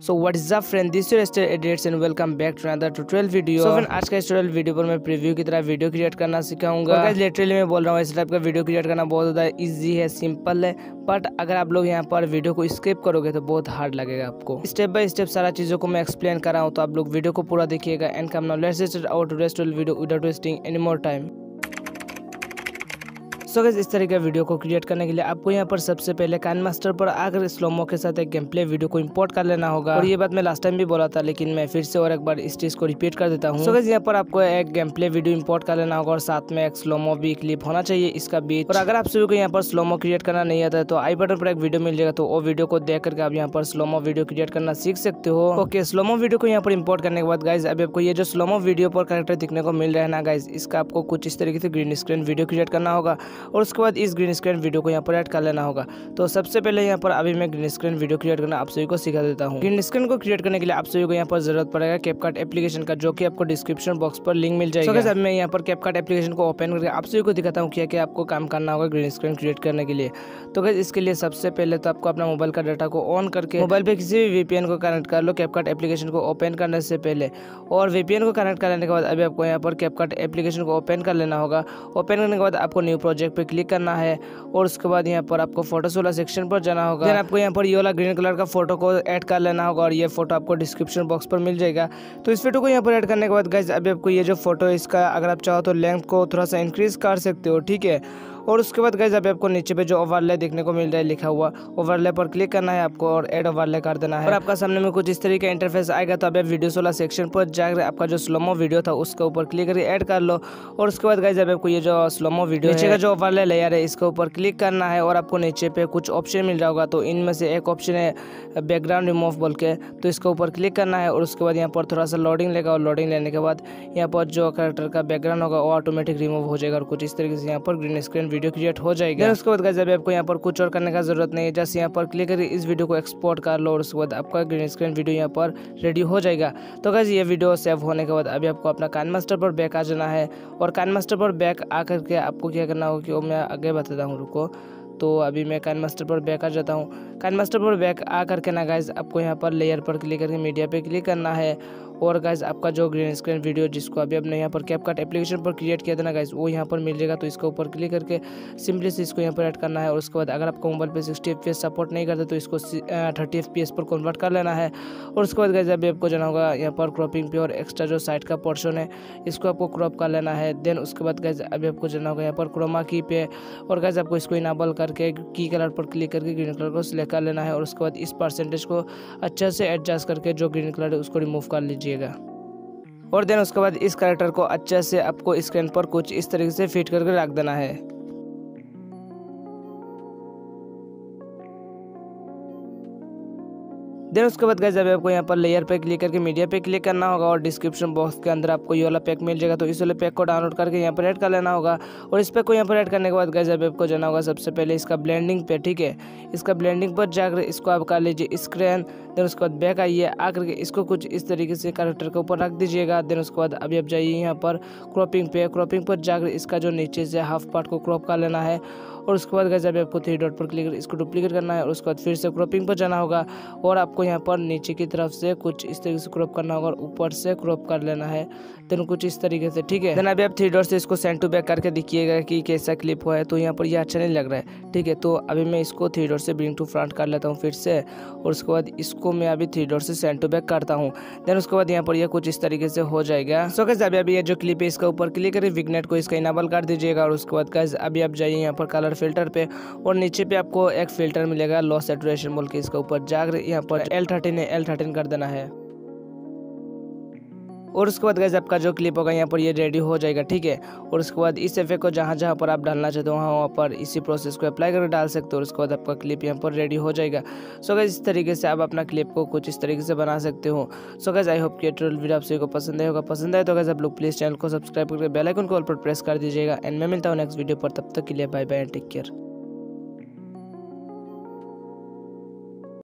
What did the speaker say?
So what is up friend, this your star edits and welcome back to another tutorial video. So friend, आज का इस tutorial video पर मैं preview की तरह वीडियो क्रिएट करना सिखाऊंगा। गाइस लिटरली मैं बोल रहा हूँ, इस टाइप का वीडियो क्रिएट करना बहुत ज़्यादा इजी है, सिंपल है। बट अगर आप लोग यहाँ पर वीडियो को स्किप करोगे तो बहुत हार्ड लगेगा आपको। स्टेप बाय स्टेप सारा चीज़ों को मैं एक्सप्लेन कर रहा हूँ, तो आप लोग वीडियो को पूरा देखिएगा। And come now let's start our today's video without wasting any more time. So guys, इस तरह का वीडियो को क्रिएट करने के लिए आपको यहाँ पर सबसे पहले काइनमास्टर पर आकर स्लोमो के साथ एक गेम प्ले वीडियो को इंपोर्ट कर लेना होगा। और ये बात मैं लास्ट टाइम भी बोला था, लेकिन मैं फिर से और एक बार इस चीज को रिपीट कर देता हूँ। सो गाइस, यहाँ पर आपको एक गेम प्ले वीडियो इंपोर्ट कर लेना होगा और साथ में एक स्लोमो भी क्लिप होना चाहिए इसका बीच। और अगर आप सभी को यहाँ पर स्लोमो क्रिएट करना नहीं आता है तो आई बटन पर एक वीडियो मिल जाएगा, तो वो वीडियो को देख करके आप यहाँ पर स्लोमो वीडियो क्रिएट करना सीख सकते हो। ओके, स्लोमो वीडियो को यहाँ पर इंपोर्ट करने के बाद गाइस, अभी आपको ये जो स्लोमो वीडियो पर कैरेक्टर दिखने को मिल रहा है ना गाइस, इसका आपको कुछ इस तरीके से ग्रीन स्क्रीन वीडियो क्रिएट करना होगा। और उसके बाद इस ग्रीन स्क्रीन वीडियो को यहाँ पर ऐड कर लेना होगा। तो सबसे पहले यहाँ पर अभी मैं ग्रीन स्क्रीन वीडियो क्रिएट करना आप सभी को सिखा देता हूँ। ग्रीन स्क्रीन को क्रिएट करने के लिए आप सभी को यहाँ पर जरूरत पड़ेगा कैपकट एप्लीकेशन का, जो कि आपको डिस्क्रिप्शन बॉक्स पर लिंक मिल जाएगा। तो मैं यहाँ पर कैपकट एप्लीकेशन को ओपन करके आप सभी को दिखाता हूँ क्या क्या आपको काम करना होगा ग्रीन स्क्रीन क्रिएट करने के लिए। तो गाइस, इसके लिए सबसे पहले तो आपको अपना मोबाइल का डाटा को ऑन करके मोबाइल पे किसी भी वीपीएन को कनेक्ट कर लो कैपकट एप्लीकेशन को ओपन करने से पहले। और वीपीएन को कनेक्ट कर लेने के बाद अभी आपको यहाँ पर कैपकट एप्लीकेशन को ओपन कर लेना होगा। ओपन करने के बाद आपको न्यू प्रोजेक्ट पे क्लिक करना है और उसके बाद यहाँ पर आपको फोटोज वाला सेक्शन पर जाना होगा। देन आपको यहाँ पर ये वाला ग्रीन कलर का फोटो को ऐड कर लेना होगा और ये फोटो आपको डिस्क्रिप्शन बॉक्स पर मिल जाएगा। तो इस फोटो को यहाँ पर ऐड करने के बाद गाइस, अभी आपको ये जो फोटो है इसका अगर आप चाहो तो लेंथ को थोड़ा सा इंक्रीज कर सकते हो, ठीक है। और उसके बाद गाइस, अभी आपको नीचे पे जो ओवरले देखने को मिल रहा है लिखा हुआ, ओवरले पर क्लिक करना है आपको और ऐड ओवरले कर देना है। और आपका सामने में कुछ इस तरीके का इंटरफेस आएगा। तो अभी वीडियोस वाला सेक्शन पर जाकर आपका जो स्लोमो वीडियो था उसके ऊपर क्लिक करके ऐड कर लो। और उसके बाद गाइस, अभी आपको ये जो स्लोमो वीडियो नीचे का जो ओवरले लेयर है इसके ऊपर क्लिक करना है और आपको नीचे पे कुछ ऑप्शन मिल रहा होगा। तो इनमें से एक ऑप्शन है बैकग्राउंड रिमूव बोल के, तो इसके ऊपर क्लिक करना है। और उसके बाद यहाँ पर थोड़ा सा लोडिंग लेगा और लोडिंग लेने के बाद यहाँ पर जो कैरेक्टर का बैकग्राउंड होगा वो ऑटोमेटिक रिमूव हो जाएगा और कुछ इस तरीके से यहाँ पर ग्रीन स्क्रीन वीडियो क्रिएट हो जाएगा। उसके बाद गाइस, अभी आपको यहाँ पर कुछ और करने का जरूरत नहीं है, जस्ट यहाँ पर क्लिक करके इस वीडियो को एक्सपोर्ट कर लो और उसके बाद आपका ग्रीन स्क्रीन वीडियो यहाँ पर रेडी हो जाएगा। तो गाइस, ये वीडियो सेव होने के बाद अभी आपको अपना काइनमास्टर पर बैक आ जाना है। और काइनमास्टर पर बैक आकर के आपको क्या करना होगा कि वो मैं आगे बताता हूँ, रुको। तो अभी मैं काइनमास्टर पर बैक आ जाता हूँ। काइनमास्टर पर बैक आ करके ना गाइस, आपको यहाँ पर लेयर पर क्लिक करके मीडिया पे क्लिक करना है। और गाइस, आपका जो ग्रीन स्क्रीन वीडियो जिसको अभी आपने यहाँ पर कैपकट एप्लीकेशन पर क्रिएट किया था ना गाइस, वो यहाँ पर मिल जाएगा। तो इसके ऊपर क्लिक करके सिंपली से इसको यहाँ पर ऐड करना है। और उसके बाद अगर आपका मोबाइल पे 60 FPS सपोर्ट नहीं करता तो इसको 30 FPS पर कन्वर्ट कर लेना है। और उसके बाद गाइस, अभी आपको जाना होगा यहाँ पर क्रॉपिंग पे और एक्स्ट्रा जो साइड का पोर्शन है इसको आपको क्रॉप कर लेना है। देन उसके बाद गाइस, अभी आपको जाना होगा यहाँ पर क्रोमा की पे और गाइस आपको इसको इनेबल करके की कलर पर क्लिक करके ग्रीन कलर को सिलेक्ट कर लेना है। और उसके बाद इस परसेंटेज को अच्छे से एडजस्ट करके जो ग्रीन कलर है उसको रिमूव कर लीजिएगा। और देन उसके बाद इस कैरेक्टर को अच्छे से आपको स्क्रीन पर कुछ इस तरीके से फिट करके रख देना है। देन उसके बाद गाइस, अभी आपको यहाँ पर लेयर पे क्लिक करके मीडिया पे क्लिक करना होगा और डिस्क्रिप्शन बॉक्स के अंदर आपको ये वाला पैक मिल जाएगा। तो इस वाले पैक को डाउनलोड करके यहाँ पर ऐड कर लेना होगा। और इस पैक को यहाँ पर ऐड करने के बाद गाइस, अभी आपको जाना होगा सबसे पहले इसका ब्लेंडिंग पे, ठीक है। इसका ब्लेंडिंग पर जाकर इसको आप कर लीजिए स्क्रीन। देन उसके बाद बैक आइए, आकर के इसको कुछ इस तरीके से कैरेक्टर के ऊपर रख दीजिएगा। देन उसके बाद अभी आप जाइए यहाँ पर क्रॉपिंग पे, क्रॉपिंग पर जाकर इसका जो नीचे से हाफ पार्ट को क्रॉप कर लेना है। और उसके बाद गाइस, अभी आपको 3 डॉट पर क्लिक कर इसको डुप्लीकेट करना है। और उसके बाद फिर से क्रॉपिंग पर जाना होगा और आपको यहाँ पर नीचे की तरफ से कुछ इस तरीके से क्रॉप करना होगा और ऊपर से क्रॉप कर लेना है। देन कुछ इस तरीके से, ठीक है। देन अभी आप 3 डॉट से इसको सेंड टू बैक करके दिखिएगा कि कैसा क्लिप हुआ है। तो यहाँ पर ये अच्छा नहीं लग रहा है, ठीक है। तो अभी मैं इसको 3 डॉट से ब्रिंग टू फ्रंट कर लेता हूँ फिर से। और उसके बाद इसको मैं अभी 3 डॉट से सेंड टू बैक करता हूँ। देन उसके बाद यहाँ पर ये कुछ इस तरीके से हो जाएगा। सो गाइस, अभी ये जो क्लिप है इसका ऊपर क्लिक करिए, विग्नेट को इसका इनेबल कर दीजिएगा। और उसके बाद गाइस, अभी आप जाइए यहाँ पर कलर फिल्टर पे और नीचे पे आपको एक फिल्टर मिलेगा लो सैचुरेशन बोल के, इसके ऊपर जाकर यहाँ पर L13 है, L13 कर देना है। और उसके बाद गाइस, आपका जो क्लिप होगा यहाँ पर ये रेडी हो जाएगा, ठीक है। और उसके बाद इस इफेक्ट को जहाँ जहाँ पर आप डालना चाहते हो वहाँ पर इसी प्रोसेस को अप्लाई करके डाल सकते हो। और उसके बाद आपका क्लिप यहाँ पर रेडी हो जाएगा। सो गाइस, इस तरीके से आप अपना क्लिप को कुछ इस तरीके से बना सकते हो। सो गाइस, आई होप कि ट्यूटोरियल वीडियो आप सभी को पसंद आया होगा। पसंद आए तो गाइस, आप लोग प्लीज चैनल को सब्सक्राइब करके बेल आइकन को ऑल पर प्रेस कर दीजिएगा। एंड मैं मिलता हूँ नेक्स्ट वीडियो पर, तब तक के लिए bye bye and take care.